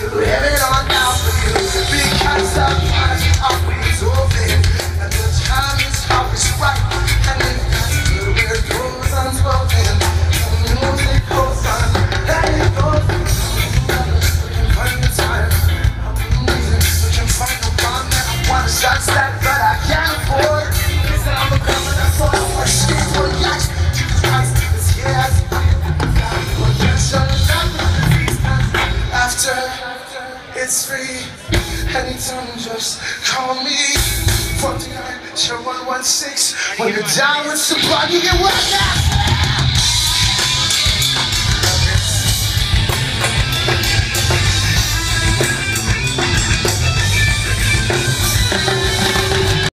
to have it on now for you. Because the price always open, and the time is always right. And if that's the way it goes unspoken, the music goes on, and it goes on. We can find the time, we can find the one that I want to shut that, but I can't afford. So I'm a coming, that's all I want to skip for yachts. Jesus Christ is here. After it's free, anytime just call me 49-0116. When you're down with Sublime, you get what now?